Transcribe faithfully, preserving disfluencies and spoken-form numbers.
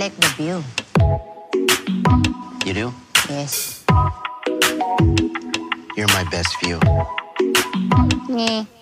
like the view. You do? Yes. You're my best view. Yeah.